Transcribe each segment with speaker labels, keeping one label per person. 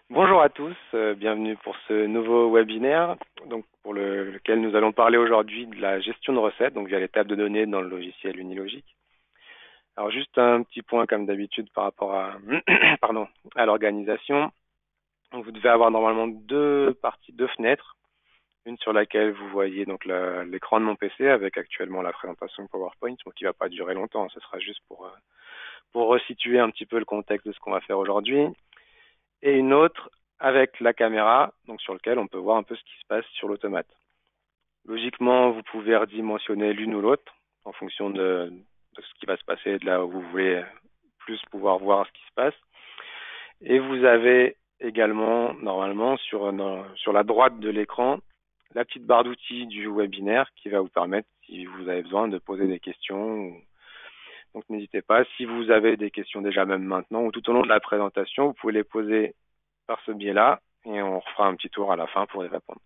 Speaker 1: Bonjour à tous, bienvenue pour ce nouveau webinaire, donc pour lequel nous allons parler aujourd'hui de la gestion de recettes, donc via les tables de données dans le logiciel Unilogic. Alors juste un petit point comme d'habitude par rapport à, pardon, à l'organisation. Vous devez avoir normalement deux parties, deux fenêtres, une sur laquelle vous voyez donc l'écran de mon PC avec actuellement la présentation PowerPoint, donc qui va pas durer longtemps, ce sera juste pour resituer un petit peu le contexte de ce qu'on va faire aujourd'hui. Et une autre avec la caméra, donc sur lequel on peut voir un peu ce qui se passe sur l'automate. Logiquement, vous pouvez redimensionner l'une ou l'autre en fonction de ce qui va se passer de là où vous voulez plus pouvoir voir ce qui se passe. Et vous avez également, normalement, sur la droite de l'écran, la petite barre d'outils du webinaire qui va vous permettre, si vous avez besoin, de poser des questions. Donc n'hésitez pas, si vous avez des questions déjà même maintenant ou tout au long de la présentation, vous pouvez les poser par ce biais-là et on refera un petit tour à la fin pour y répondre.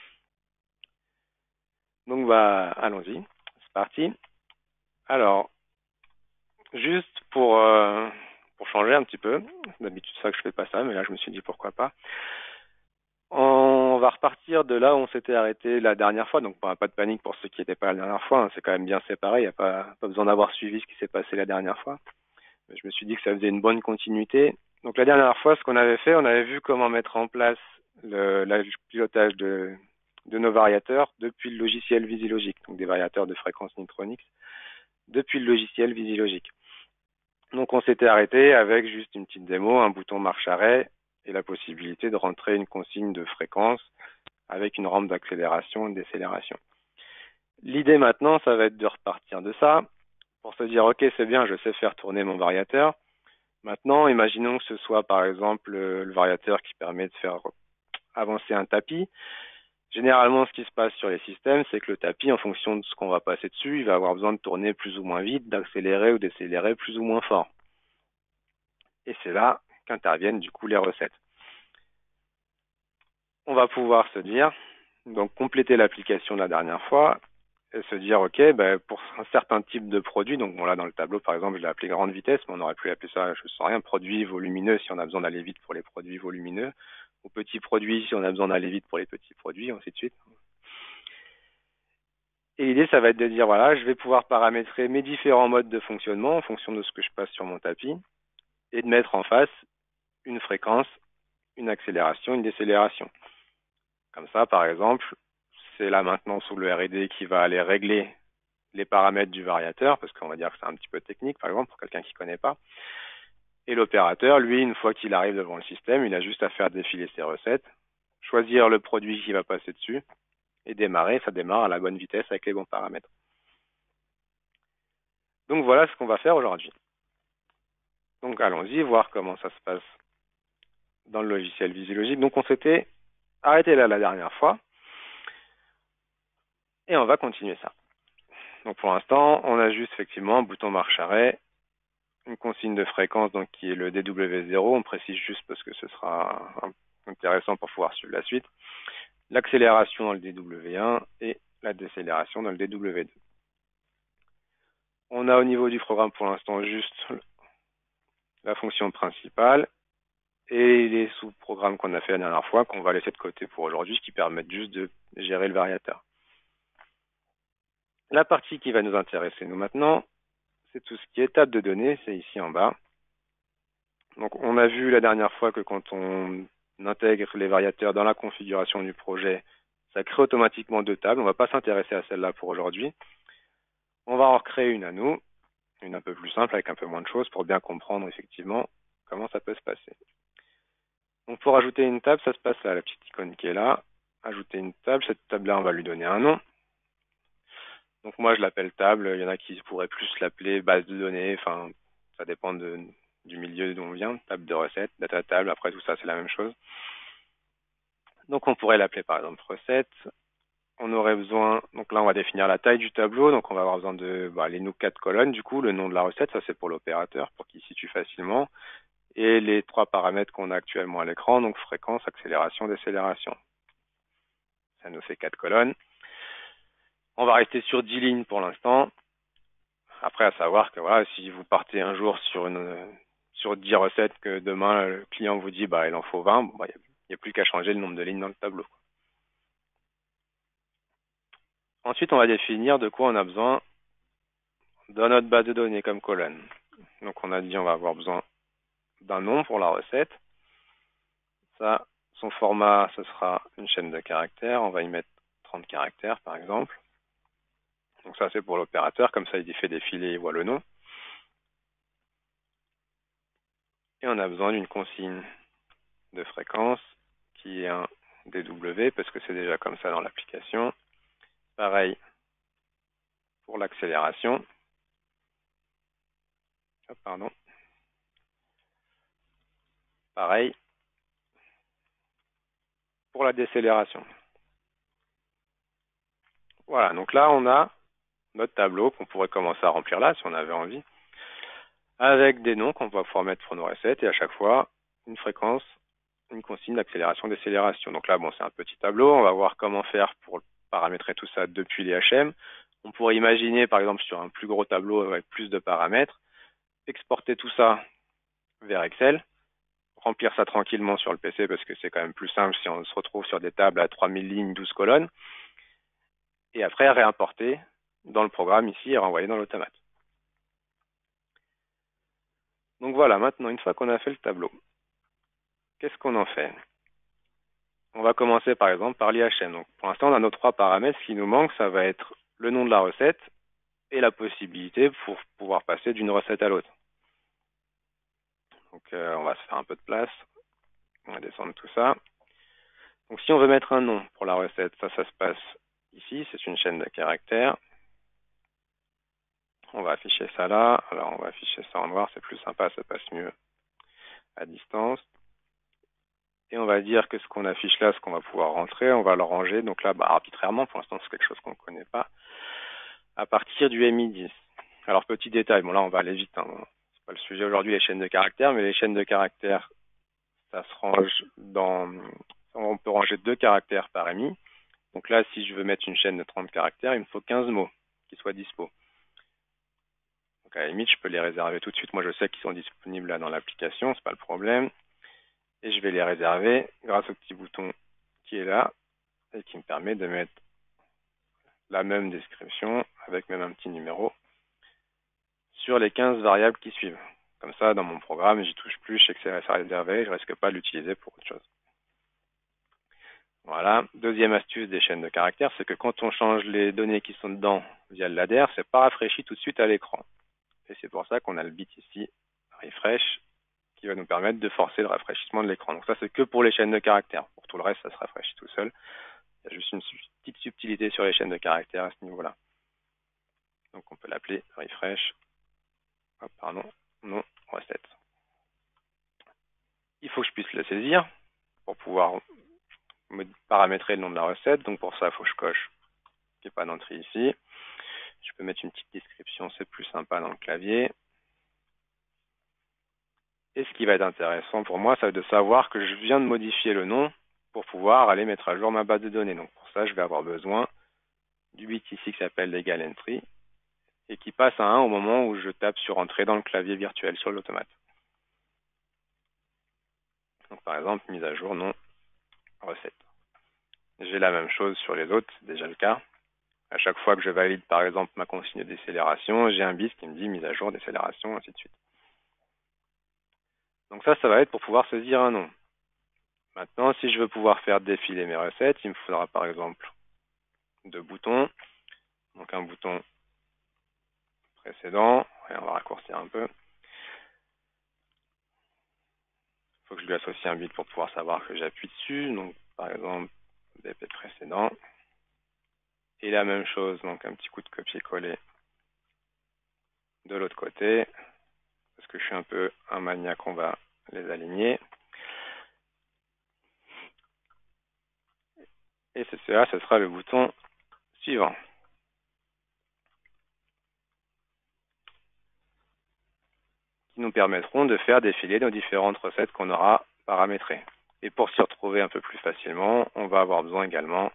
Speaker 1: Donc allons-y, c'est parti. Alors, juste pour changer un petit peu, d'habitude c'est ça que je fais pas ça, mais là je me suis dit pourquoi pas. On va repartir de là où on s'était arrêté la dernière fois, donc pas de panique pour ceux qui n'étaient pas la dernière fois, hein, c'est quand même bien séparé, il n'y a pas besoin d'avoir suivi ce qui s'est passé la dernière fois. Mais je me suis dit que ça faisait une bonne continuité. Donc la dernière fois, ce qu'on avait fait, on avait vu comment mettre en place le pilotage de nos variateurs depuis le logiciel VisiLogic, donc des variateurs de fréquence Nitronics, depuis le logiciel VisiLogic. Donc on s'était arrêté avec juste une petite démo, un bouton marche-arrêt et la possibilité de rentrer une consigne de fréquence avec une rampe d'accélération et de décélération. L'idée maintenant, ça va être de repartir de ça pour se dire, ok, c'est bien, je sais faire tourner mon variateur. Maintenant, imaginons que ce soit par exemple le variateur qui permet de faire avancer un tapis. Généralement, ce qui se passe sur les systèmes, c'est que le tapis, en fonction de ce qu'on va passer dessus, il va avoir besoin de tourner plus ou moins vite, d'accélérer ou décélérer plus ou moins fort. Et c'est là qu'interviennent du coup les recettes. On va pouvoir se dire, donc compléter l'application de la dernière fois, et se dire, ok, pour un certain type de produit, donc bon là dans le tableau par exemple, je l'ai appelé grande vitesse, mais on aurait pu appeler ça, je ne sais rien, produit volumineux si on a besoin d'aller vite pour les produits volumineux, ou petit produit si on a besoin d'aller vite pour les petits produits, ainsi de suite. Et l'idée, ça va être de dire, voilà, je vais pouvoir paramétrer mes différents modes de fonctionnement en fonction de ce que je passe sur mon tapis et de mettre en face une fréquence, une accélération, une décélération. Comme ça, par exemple, c'est là maintenant sous le R&D qui va aller régler les paramètres du variateur, parce qu'on va dire que c'est un petit peu technique, par exemple, pour quelqu'un qui ne connaît pas. Et l'opérateur, lui, une fois qu'il arrive devant le système, il a juste à faire défiler ses recettes, choisir le produit qui va passer dessus, et démarrer, ça démarre à la bonne vitesse avec les bons paramètres. Donc voilà ce qu'on va faire aujourd'hui. Donc allons-y, voir comment ça se passe dans le logiciel VisiLogic. Donc on s'était arrêté là la dernière fois, et on va continuer ça. Donc pour l'instant, on a juste effectivement un bouton marche-arrêt, une consigne de fréquence donc qui est le DW0, on précise juste parce que ce sera intéressant pour pouvoir suivre la suite, l'accélération dans le DW1 et la décélération dans le DW2. On a au niveau du programme pour l'instant juste la fonction principale et les sous-programmes qu'on a fait la dernière fois qu'on va laisser de côté pour aujourd'hui, qui permettent juste de gérer le variateur. La partie qui va nous intéresser nous maintenant, c'est tout ce qui est table de données, c'est ici en bas. Donc on a vu la dernière fois que quand on intègre les variateurs dans la configuration du projet, ça crée automatiquement deux tables. On ne va pas s'intéresser à celle-là pour aujourd'hui. On va en recréer une à nous, une un peu plus simple avec un peu moins de choses pour bien comprendre effectivement comment ça peut se passer. Donc pour ajouter une table, ça se passe là, la petite icône qui est là. Ajouter une table, cette table-là, on va lui donner un nom. Donc moi je l'appelle table, il y en a qui pourraient plus l'appeler base de données, enfin ça dépend du milieu d'où on vient, table de recettes, data table, après tout ça c'est la même chose. Donc on pourrait l'appeler par exemple recette. On aurait besoin, donc là on va définir la taille du tableau, donc on va avoir besoin de les nous 4 colonnes du coup, le nom de la recette, ça c'est pour l'opérateur, pour qu'il situe facilement, et les 3 paramètres qu'on a actuellement à l'écran, donc fréquence, accélération, décélération. Ça nous fait 4 colonnes. On va rester sur 10 lignes pour l'instant. Après, à savoir que voilà, si vous partez un jour sur 10 recettes que demain le client vous dit bah il en faut 20, bon, bah, il n'y a plus qu'à changer le nombre de lignes dans le tableau. Ensuite, on va définir de quoi on a besoin dans notre base de données comme colonne. Donc on a dit on va avoir besoin d'un nom pour la recette. Ça, son format, ce sera une chaîne de caractères. On va y mettre 30 caractères par exemple. Donc ça c'est pour l'opérateur, comme ça il fait défiler, il voit le nom. Et on a besoin d'une consigne de fréquence qui est un DW parce que c'est déjà comme ça dans l'application. Pareil pour l'accélération. Pardon. Pareil pour la décélération. Voilà, donc là on a notre tableau qu'on pourrait commencer à remplir là si on avait envie, avec des noms qu'on va pouvoir mettre pour nos recettes et à chaque fois une fréquence, une consigne d'accélération, décélération. Donc là, bon, c'est un petit tableau. On va voir comment faire pour paramétrer tout ça depuis les HM. On pourrait imaginer, par exemple, sur un plus gros tableau avec plus de paramètres, exporter tout ça vers Excel, remplir ça tranquillement sur le PC parce que c'est quand même plus simple si on se retrouve sur des tables à 3000 lignes, 12 colonnes, et après réimporter dans le programme ici et renvoyer dans l'automate. Donc voilà, maintenant, une fois qu'on a fait le tableau, qu'est-ce qu'on en fait? On va commencer par exemple par l'IHM. Donc pour l'instant, on a nos 3 paramètres. Ce qui nous manque, ça va être le nom de la recette et la possibilité pour pouvoir passer d'une recette à l'autre. Donc on va se faire un peu de place. On va descendre tout ça. Donc si on veut mettre un nom pour la recette, ça se passe ici. C'est une chaîne de caractères. On va afficher ça là. Alors on va afficher ça en noir, c'est plus sympa, ça passe mieux à distance. Et on va dire que ce qu'on affiche là, ce qu'on va pouvoir rentrer, on va le ranger. Donc là, arbitrairement, pour l'instant, c'est quelque chose qu'on ne connaît pas, à partir du MI10. Alors petit détail, bon là on va aller vite, hein. C'est pas le sujet aujourd'hui les chaînes de caractères, mais les chaînes de caractères, ça se range dans, on peut ranger 2 caractères par MI. Donc là, si je veux mettre une chaîne de 30 caractères, il me faut 15 mots qui soient dispo. Donc à la limite, je peux les réserver tout de suite. Moi, je sais qu'ils sont disponibles là dans l'application, c'est pas le problème. Et je vais les réserver grâce au petit bouton qui est là et qui me permet de mettre la même description avec même un petit numéro sur les 15 variables qui suivent. Comme ça, dans mon programme, j'y touche plus, je sais que c'est réservé, je risque pas de l'utiliser pour autre chose. Voilà. Deuxième astuce des chaînes de caractères, c'est que quand on change les données qui sont dedans via le ladder, c'est pas rafraîchi tout de suite à l'écran. Et c'est pour ça qu'on a le bit ici, refresh, qui va nous permettre de forcer le rafraîchissement de l'écran. Donc ça, c'est que pour les chaînes de caractères. Pour tout le reste, ça se rafraîchit tout seul. Il y a juste une petite subtilité sur les chaînes de caractères à ce niveau-là. Donc on peut l'appeler refresh. Hop, pardon, non, recette. Il faut que je puisse le saisir pour pouvoir paramétrer le nom de la recette. Donc pour ça, il faut que je coche qu'il n'y ait pas d'entrée ici. Je peux mettre une petite description, c'est plus sympa dans le clavier. Et ce qui va être intéressant pour moi, c'est de savoir que je viens de modifier le nom pour pouvoir aller mettre à jour ma base de données. Donc pour ça, je vais avoir besoin du bit ici qui s'appelle legal entry et qui passe à 1 au moment où je tape sur entrée dans le clavier virtuel sur l'automate. Donc par exemple, mise à jour nom recette. J'ai la même chose sur les autres, c'est déjà le cas. À chaque fois que je valide par exemple ma consigne de décélération, j'ai un bit qui me dit mise à jour, décélération, ainsi de suite. Donc ça va être pour pouvoir saisir un nom. Maintenant, si je veux pouvoir faire défiler mes recettes, il me faudra par exemple 2 boutons. Donc un bouton précédent, et on va raccourcir un peu. Il faut que je lui associe un bit pour pouvoir savoir que j'appuie dessus. Donc par exemple, BP précédent. Et la même chose, donc un petit coup de copier-coller de l'autre côté. Parce que je suis un peu un maniaque, on va les aligner. Et cela, ce sera le bouton suivant. Qui nous permettront de faire défiler nos différentes recettes qu'on aura paramétrées. Et pour s'y retrouver un peu plus facilement, on va avoir besoin également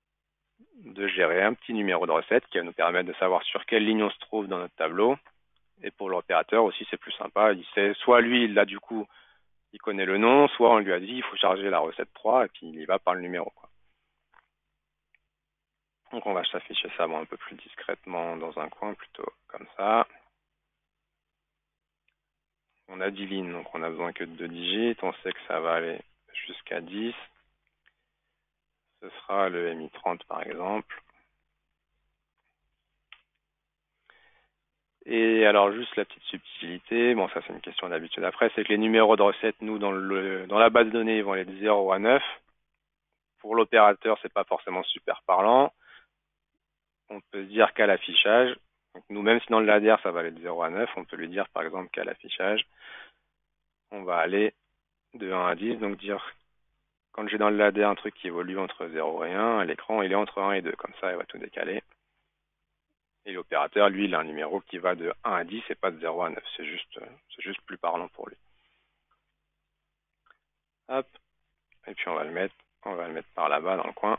Speaker 1: de gérer un petit numéro de recette qui va nous permettre de savoir sur quelle ligne on se trouve dans notre tableau Et pour l'opérateur aussi, c'est plus sympa. Il sait, soit lui, là, du coup, il connaît le nom, soit on lui a dit, il faut charger la recette 3 et puis il y va par le numéro, quoi. Donc on va s'afficher ça un peu plus discrètement dans un coin, plutôt comme ça. On a 10 lignes, donc on a besoin que de 2 digits. On sait que ça va aller jusqu'à 10. Ce sera le MI30 par exemple. Et alors juste la petite subtilité, bon ça c'est une question d'habitude après, c'est que les numéros de recette, nous dans la base de données, ils vont aller de 0 à 9. Pour l'opérateur, c'est pas forcément super parlant. On peut se dire qu'à l'affichage, donc nous même si dans le ladder ça va aller de 0 à 9, on peut lui dire par exemple qu'à l'affichage, on va aller de 1 à 10, donc dire quand j'ai dans le ladder un truc qui évolue entre 0 et 1, à l'écran il est entre 1 et 2, comme ça il va tout décaler. Et l'opérateur, lui, il a un numéro qui va de 1 à 10 et pas de 0 à 9. C'est juste plus parlant pour lui. Hop. Et puis on va le mettre par là-bas dans le coin.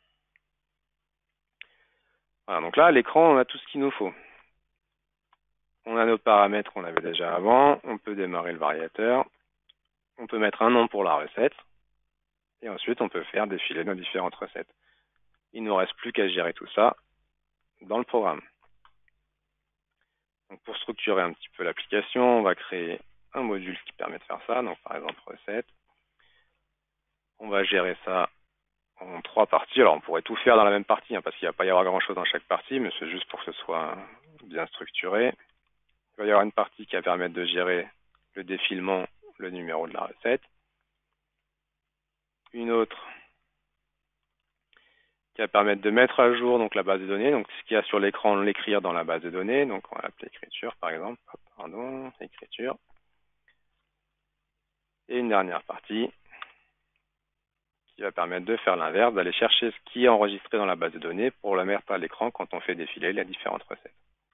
Speaker 1: Voilà, donc là, à l'écran, on a tout ce qu'il nous faut. On a nos paramètres qu'on avait déjà avant. On peut démarrer le variateur. On peut mettre un nom pour la recette. Et ensuite, on peut faire défiler nos différentes recettes. Il ne nous reste plus qu'à gérer tout ça dans le programme. Donc pour structurer un petit peu l'application, on va créer un module qui permet de faire ça. Donc par exemple, recette. On va gérer ça en 3 parties. Alors on pourrait tout faire dans la même partie, parce qu'il ne va pas y avoir grand chose dans chaque partie, mais c'est juste pour que ce soit bien structuré. Il va y avoir une partie qui va permettre de gérer le défilement, le numéro de la recette. Une autre qui va permettre de mettre à jour donc la base de données. Donc ce qu'il y a sur l'écran, l'écrire dans la base de données. Donc on va l'appeler écriture par exemple. Pardon, écriture. Et une dernière partie qui va permettre de faire l'inverse, d'aller chercher ce qui est enregistré dans la base de données pour le mettre à l'écran quand on fait défiler les différentes recettes.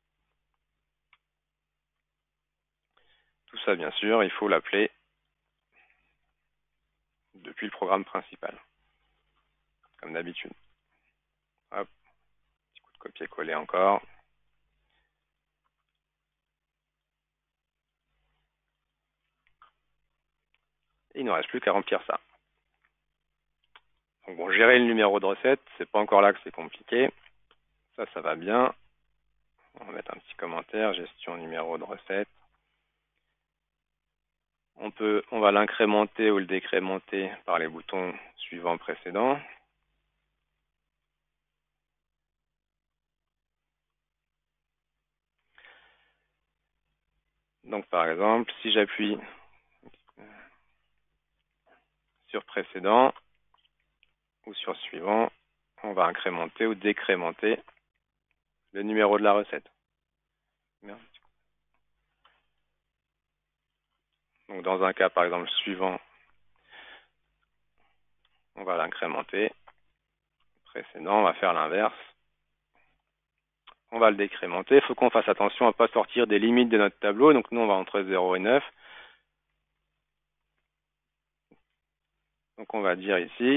Speaker 1: Tout ça, bien sûr, il faut l'appeler depuis le programme principal, comme d'habitude. Hop, petit coup de copier-coller encore. Et il ne reste plus qu'à remplir ça. Donc bon, gérer le numéro de recette, c'est pas encore là que c'est compliqué. Ça va bien. On va mettre un petit commentaire, gestion numéro de recette. On va l'incrémenter ou le décrémenter par les boutons suivants précédents. Donc par exemple, si j'appuie sur précédent ou sur suivant, on va incrémenter ou décrémenter le numéro de la recette. Donc dans un cas par exemple suivant, on va l'incrémenter. Précédent, on va faire l'inverse. On va le décrémenter. Il faut qu'on fasse attention à ne pas sortir des limites de notre tableau. Donc nous, on va entre 0 et 9. Donc on va dire ici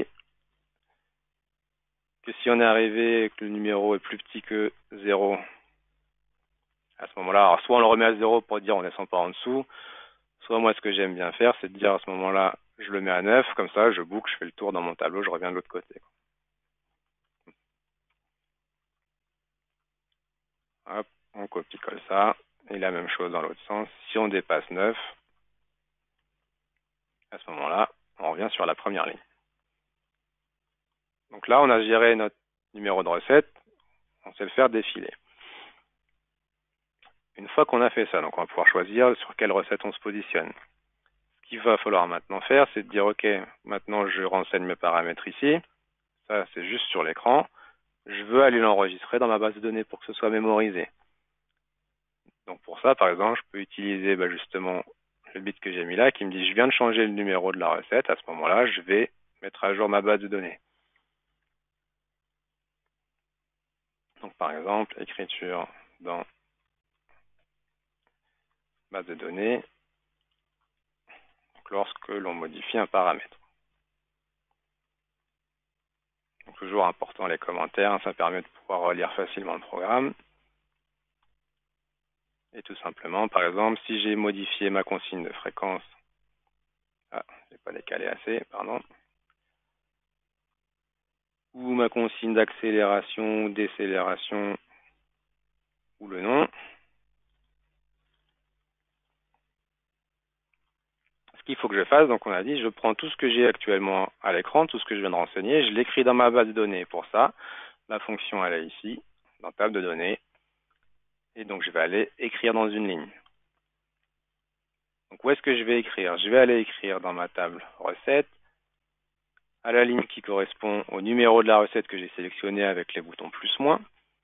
Speaker 1: que si on est arrivé et que le numéro est plus petit que 0, à ce moment-là, alors soit on le remet à 0 pour dire on ne descend pas en dessous, soit moi ce que j'aime bien faire, c'est de dire à ce moment-là, je le mets à 9, comme ça je boucle, je fais le tour dans mon tableau, je reviens de l'autre côté. Hop, on copie-colle ça, et la même chose dans l'autre sens. Si on dépasse 9, à ce moment-là, on revient sur la première ligne. Donc là, on a géré notre numéro de recette, on sait le faire défiler. Une fois qu'on a fait ça, donc on va pouvoir choisir sur quelle recette on se positionne. Ce qu'il va falloir maintenant faire, c'est de dire, ok, maintenant je renseigne mes paramètres ici, ça c'est juste sur l'écran, je veux aller l'enregistrer dans ma base de données pour que ce soit mémorisé. Donc pour ça, par exemple, je peux utiliser justement le bit que j'ai mis là, qui me dit, je viens de changer le numéro de la recette, à ce moment-là, je vais mettre à jour ma base de données. Donc par exemple, écriture dans base de données, donc lorsque l'on modifie un paramètre. Donc toujours important les commentaires, ça permet de pouvoir relire facilement le programme. Et tout simplement, par exemple, si j'ai modifié ma consigne de fréquence, je n'ai pas décalé assez, pardon, ou ma consigne d'accélération ou décélération, ou le nom, ce qu'il faut que je fasse, donc on a dit, je prends tout ce que j'ai actuellement à l'écran, tout ce que je viens de renseigner, je l'écris dans ma base de données. Pour ça, la fonction, elle est ici, dans table de données, et donc je vais aller écrire dans une ligne. Donc où est-ce que je vais écrire? Je vais aller écrire dans ma table recette, à la ligne qui correspond au numéro de la recette que j'ai sélectionné avec les boutons plus-moins,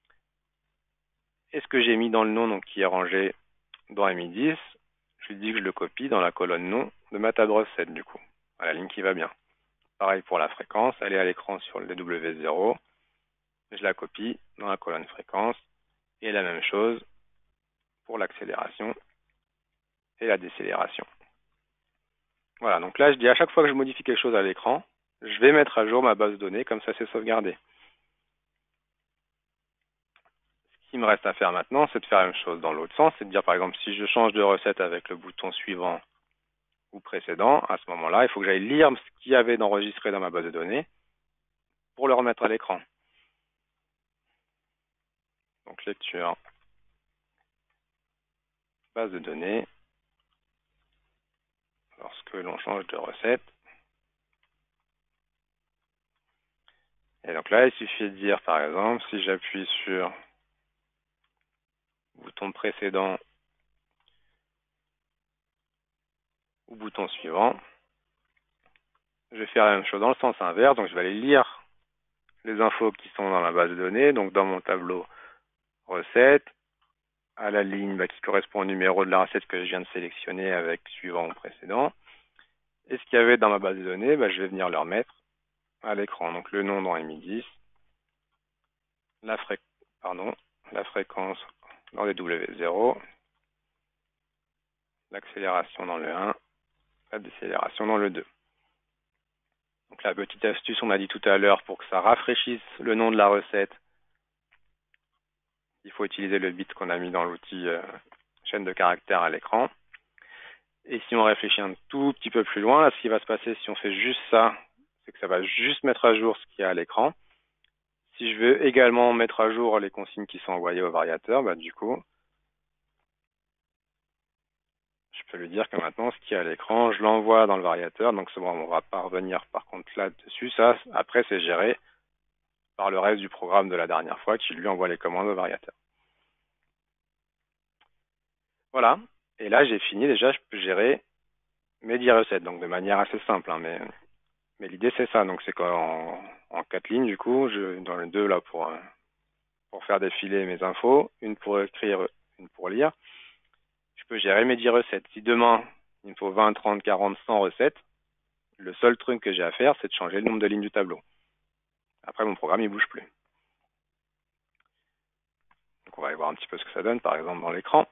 Speaker 1: et ce que j'ai mis dans le nom, donc qui est rangé dans MI10, je lui dis que je le copie dans la colonne nom de ma table recette du coup, à la ligne qui va bien. Pareil pour la fréquence, elle est à l'écran sur le W0, je la copie dans la colonne fréquence, et la même chose pour l'accélération et la décélération. Voilà, donc là je dis à chaque fois que je modifie quelque chose à l'écran, je vais mettre à jour ma base de données, comme ça c'est sauvegardé. Ce qu'il me reste à faire maintenant, c'est de faire la même chose dans l'autre sens, c'est de dire par exemple si je change de recette avec le bouton suivant ou précédent, à ce moment-là, il faut que j'aille lire ce qu'il y avait d'enregistré dans ma base de données pour le remettre à l'écran. Donc lecture, base de données, lorsque l'on change de recette. Et donc là, il suffit de dire par exemple, si j'appuie sur bouton précédent ou bouton suivant, je vais faire la même chose dans le sens inverse, donc je vais aller lire les infos qui sont dans la base de données, donc dans mon tableau recette, à la ligne qui correspond au numéro de la recette que je viens de sélectionner avec suivant ou précédent. Et ce qu'il y avait dans ma base de données, je vais venir le remettre à l'écran. Donc le nom dans MI10, la fréquence dans les W0, l'accélération dans le 1, la décélération dans le 2. Donc la petite astuce, on a dit tout à l'heure, pour que ça rafraîchisse le nom de la recette, il faut utiliser le bit qu'on a mis dans l'outil chaîne de caractères à l'écran. Et si on réfléchit un tout petit peu plus loin, là, ce qui va se passer si on fait juste ça, c'est que ça va juste mettre à jour ce qu'il y a à l'écran. Si je veux également mettre à jour les consignes qui sont envoyées au variateur, du coup, je peux lui dire que maintenant, ce qu'il y a à l'écran, je l'envoie dans le variateur. Donc, c'est bon, on ne va pas revenir par contre là-dessus. Ça, après, c'est géré par le reste du programme de la dernière fois qui lui envoie les commandes au variateur. Voilà. Et là, j'ai fini. Déjà, je peux gérer mes 10 recettes. Donc, de manière assez simple, hein, mais l'idée, c'est ça. Donc, c'est qu'en 4 lignes, du coup, dans les deux, là, pour faire défiler mes infos, une pour écrire, une pour lire, je peux gérer mes 10 recettes. Si demain, il me faut 20, 30, 40, 100 recettes, le seul truc que j'ai à faire, c'est de changer le nombre de lignes du tableau. Après, mon programme, il bouge plus. Donc, on va aller voir un petit peu ce que ça donne, par exemple, dans l'écran.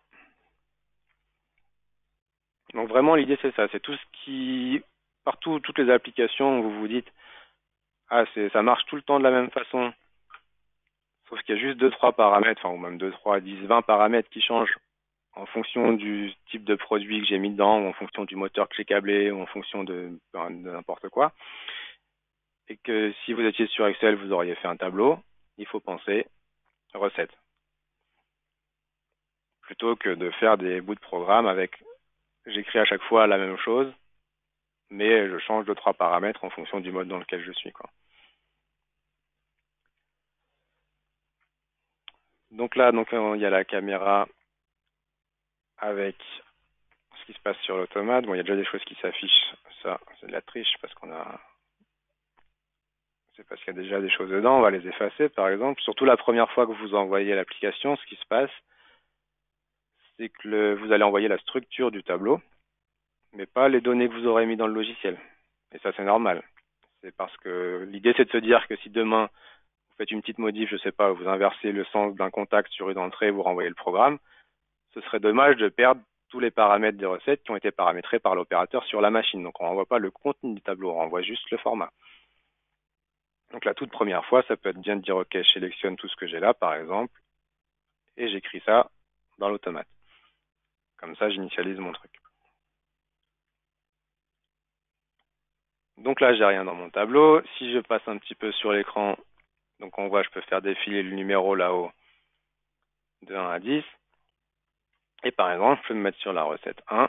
Speaker 1: Donc, vraiment, l'idée, c'est ça. C'est tout ce qui... Partout, toutes les applications où vous vous dites « Ah, ça marche tout le temps de la même façon », sauf qu'il y a juste 2-3 paramètres, ou même 2, 3, 10, 20 paramètres qui changent en fonction du type de produit que j'ai mis dedans, ou en fonction du moteur que j'ai câblé, ou en fonction de n'importe quoi. Et que si vous étiez sur Excel, vous auriez fait un tableau, il faut penser recette. Plutôt que de faire des bouts de programme avec, j'écris à chaque fois la même chose, mais je change 2-3 paramètres en fonction du mode dans lequel je suis, quoi. Donc là, il y a la caméra avec ce qui se passe sur l'automate. Bon, il y a déjà des choses qui s'affichent. Ça, c'est de la triche parce c'est parce qu'il y a déjà des choses dedans. On va les effacer, par exemple. Surtout la première fois que vous envoyez l'application, ce qui se passe, c'est que vous allez envoyer la structure du tableau, mais pas les données que vous aurez mis dans le logiciel. Et ça, c'est normal. C'est parce que l'idée, c'est de se dire que si demain, vous faites une petite modif, je sais pas, vous inversez le sens d'un contact sur une entrée, vous renvoyez le programme, ce serait dommage de perdre tous les paramètres des recettes qui ont été paramétrés par l'opérateur sur la machine. Donc, on ne renvoie pas le contenu du tableau, on renvoie juste le format. Donc, la toute première fois, ça peut être bien de dire, OK, je sélectionne tout ce que j'ai là, par exemple, et j'écris ça dans l'automate. Comme ça, j'initialise mon truc. Donc là, j'ai rien dans mon tableau. Si je passe un petit peu sur l'écran, donc on voit, je peux faire défiler le numéro là-haut de 1 à 10. Et par exemple, je peux me mettre sur la recette 1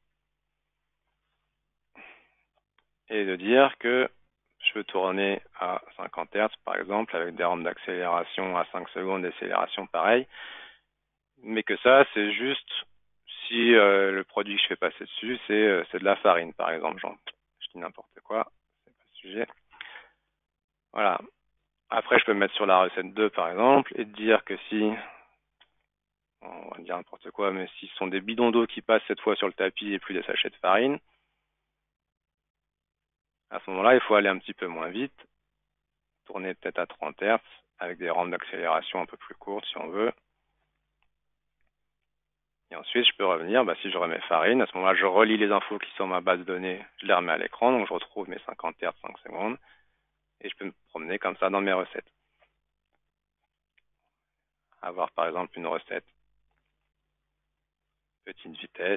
Speaker 1: et de dire que je veux tourner à 50 Hz, par exemple, avec des rampes d'accélération à 5 secondes, d'accélération pareil. Mais que ça, c'est juste si le produit que je fais passer dessus, c'est de la farine, par exemple. Genre, je dis n'importe quoi, c'est pas le sujet. Voilà. Après, je peux me mettre sur la recette 2, par exemple, et dire que si, on va dire n'importe quoi, mais si ce sont des bidons d'eau qui passent cette fois sur le tapis et plus des sachets de farine, à ce moment-là, il faut aller un petit peu moins vite, tourner peut-être à 30 Hz, avec des rampes d'accélération un peu plus courtes si on veut. Et ensuite, je peux revenir, si je remets farine, à ce moment-là, je relis les infos qui sont dans ma base de données, je les remets à l'écran, donc je retrouve mes 50 Hz 5 secondes, et je peux me promener comme ça dans mes recettes. Avoir par exemple une recette petite vitesse,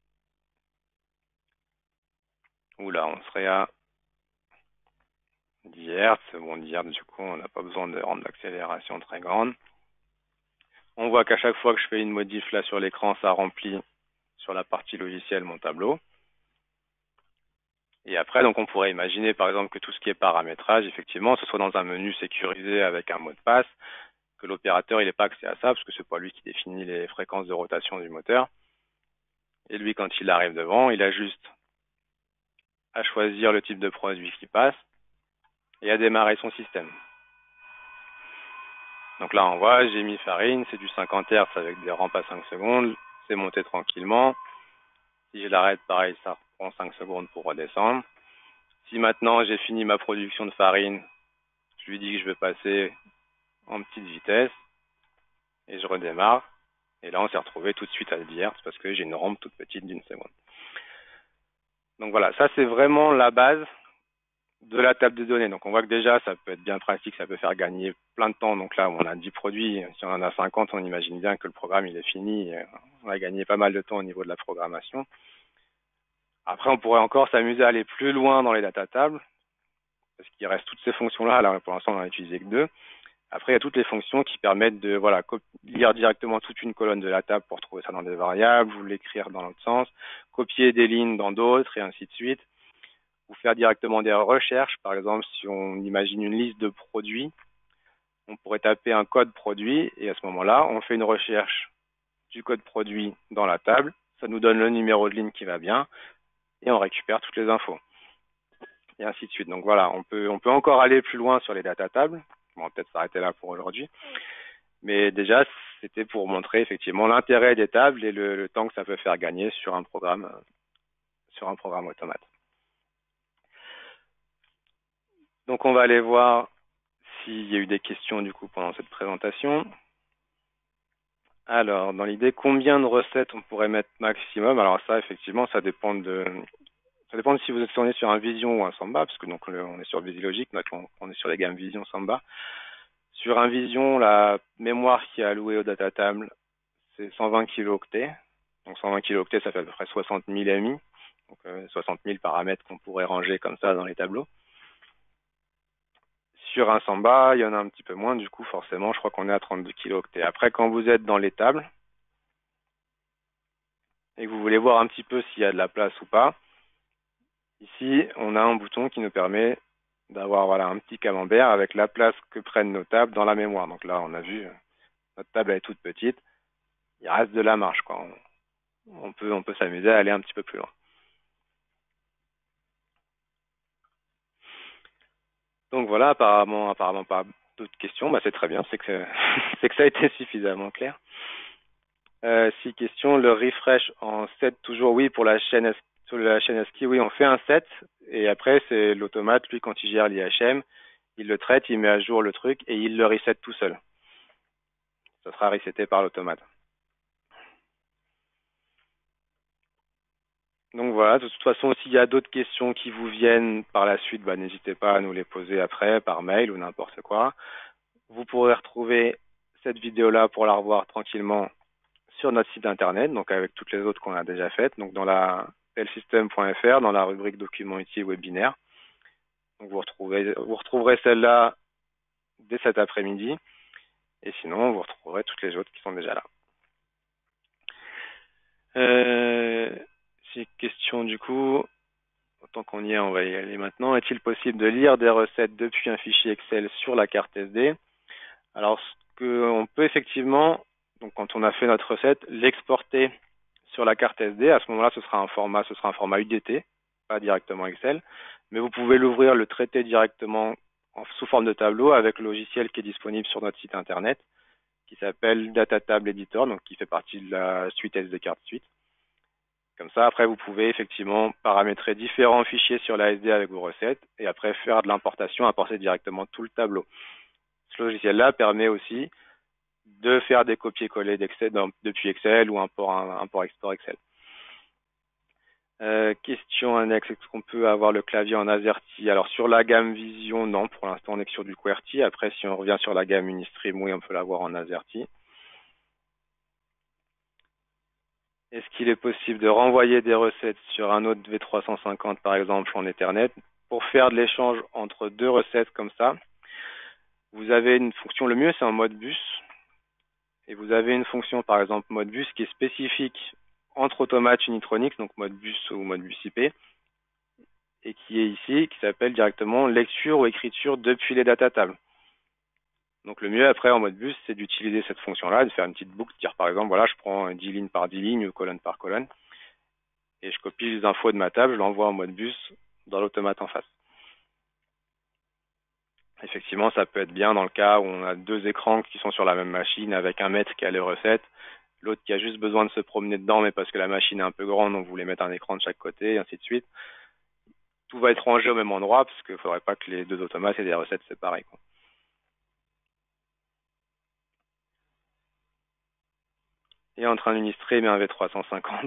Speaker 1: où là on serait à 10 Hz. Bon, 10 Hz, du coup, on n'a pas besoin de rendre l'accélération très grande. On voit qu'à chaque fois que je fais une modif là sur l'écran, ça remplit sur la partie logicielle mon tableau. Et après, donc on pourrait imaginer par exemple que tout ce qui est paramétrage, effectivement, ce soit dans un menu sécurisé avec un mot de passe, que l'opérateur il n'ait pas accès à ça, parce que c'est pas lui qui définit les fréquences de rotation du moteur. Et lui, quand il arrive devant, il a juste à choisir le type de produit qui passe et à démarrer son système. Donc là, on voit, j'ai mis farine, c'est du 50 Hz avec des rampes à 5 secondes, c'est monté tranquillement. Si je l'arrête, pareil, ça prend 5 secondes pour redescendre. Si maintenant j'ai fini ma production de farine, je lui dis que je vais passer en petite vitesse et je redémarre. Et là, on s'est retrouvé tout de suite à 10 Hz parce que j'ai une rampe toute petite d'une seconde. Donc voilà, ça c'est vraiment la base de la table de données. Donc on voit que déjà, ça peut être bien pratique, ça peut faire gagner plein de temps. Donc là, on a 10 produits, si on en a 50, on imagine bien que le programme il est fini. On va gagner pas mal de temps au niveau de la programmation. Après, on pourrait encore s'amuser à aller plus loin dans les data tables, parce qu'il reste toutes ces fonctions-là. Là, pour l'instant, on n'en a utilisé que 2. Après, il y a toutes les fonctions qui permettent de lire directement toute une colonne de la table pour trouver ça dans des variables, ou l'écrire dans l'autre sens, copier des lignes dans d'autres, et ainsi de suite. Ou faire directement des recherches. Par exemple, si on imagine une liste de produits, on pourrait taper un code produit, et à ce moment-là, on fait une recherche du code produit dans la table. Ça nous donne le numéro de ligne qui va bien, et on récupère toutes les infos. Et ainsi de suite. Donc voilà, on peut encore aller plus loin sur les data tables. On va peut-être s'arrêter là pour aujourd'hui. Mais déjà, c'était pour montrer effectivement l'intérêt des tables et le temps que ça peut faire gagner sur un programme automate. Donc on va aller voir s'il y a eu des questions du coup pendant cette présentation. Alors, dans l'idée, combien de recettes on pourrait mettre maximum? Alors ça, effectivement, ça dépend de si vous êtes tourné sur un Vision ou un Samba, parce que donc on est sur VisiLogic, donc on est sur les gammes Vision Samba. Sur un Vision, la mémoire qui est allouée au data table, c'est 120 kilooctets. Donc 120 kilooctets, ça fait à peu près 60 000 MI. Donc 60 000 paramètres qu'on pourrait ranger comme ça dans les tableaux. Sur un Samba, il y en a un petit peu moins, du coup forcément, je crois qu'on est à 32 kilooctets. Après, quand vous êtes dans les tables et que vous voulez voir un petit peu s'il y a de la place ou pas, ici, on a un bouton qui nous permet d'avoir un petit camembert avec la place que prennent nos tables dans la mémoire. Donc là, on a vu, notre table est toute petite, il reste de la marge, quoi. On peut s'amuser à aller un petit peu plus loin. Donc voilà, apparemment pas d'autres questions. C'est très bien, c'est que ça a été suffisamment clair. 6 questions. Le refresh en 7 toujours, oui, pour la chaîne sur la chaîne ASCII, oui, on fait un 7 et après c'est l'automate, lui, quand il gère l'IHM, il le traite, il met à jour le truc et il le reset tout seul. Ça sera reseté par l'automate. Donc voilà, de toute façon, s'il y a d'autres questions qui vous viennent par la suite, n'hésitez pas à nous les poser après, par mail ou n'importe quoi. Vous pourrez retrouver cette vidéo-là pour la revoir tranquillement sur notre site internet, donc avec toutes les autres qu'on a déjà faites, donc dans la telsystem.fr, dans la rubrique documents utiles webinaire. Donc vous retrouverez celle-là dès cet après-midi, et sinon vous retrouverez toutes les autres qui sont déjà là. C'est question du coup, autant qu'on y est, on va y aller maintenant. Est-il possible de lire des recettes depuis un fichier Excel sur la carte SD? Alors, ce qu'on peut effectivement, donc quand on a fait notre recette, l'exporter sur la carte SD. À ce moment-là, ce sera un format UDT, pas directement Excel. Mais vous pouvez l'ouvrir, le traiter directement sous forme de tableau avec le logiciel qui est disponible sur notre site internet, qui s'appelle DataTable Editor, donc qui fait partie de la suite SD Card Suite. Comme ça, après, vous pouvez effectivement paramétrer différents fichiers sur la SD avec vos recettes et après faire de l'importation, importer directement tout le tableau. Ce logiciel-là permet aussi de faire des copier-coller d'Excel depuis Excel ou import-export Excel. Question annexe, est-ce qu'on peut avoir le clavier en AZERTY? Alors sur la gamme Vision, non, pour l'instant on est que sur du QWERTY. Après, si on revient sur la gamme Unistream, oui, on peut l'avoir en AZERTY. Est-ce qu'il est possible de renvoyer des recettes sur un autre V350 par exemple en Ethernet? Pour faire de l'échange entre deux recettes comme ça, vous avez une fonction, le mieux c'est en mode bus, et vous avez une fonction par exemple mode bus qui est spécifique entre automates Unitronics, donc mode bus ou mode bus IP, et qui est ici, qui s'appelle directement lecture ou écriture depuis les data tables. Donc le mieux après en mode bus, c'est d'utiliser cette fonction-là, de faire une petite boucle, dire par exemple, voilà, je prends 10 lignes par 10 lignes ou colonne par colonne, et je copie les infos de ma table, je l'envoie en mode bus dans l'automate en face. Effectivement, ça peut être bien dans le cas où on a deux écrans qui sont sur la même machine avec un maître qui a les recettes, l'autre qui a juste besoin de se promener dedans, mais parce que la machine est un peu grande, donc vous voulez mettre un écran de chaque côté, et ainsi de suite. Tout va être rangé au même endroit, parce qu'il ne faudrait pas que les deux automates aient des recettes séparées, quoi. Et entre un Unistream et un V350.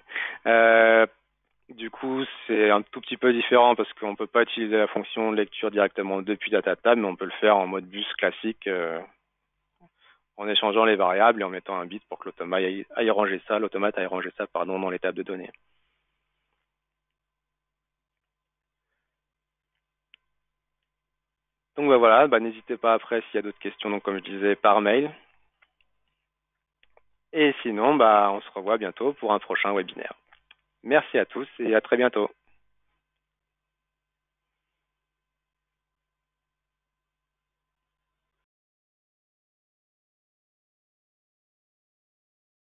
Speaker 1: Du coup, c'est un tout petit peu différent parce qu'on ne peut pas utiliser la fonction lecture directement depuis DataTab, mais on peut le faire en mode bus classique en échangeant les variables et en mettant un bit pour que l'automate aille ranger ça, dans les tables de données. Donc voilà, n'hésitez pas après s'il y a d'autres questions, donc comme je disais, par mail. Et sinon, on se revoit bientôt pour un prochain webinaire. Merci à tous et à très bientôt.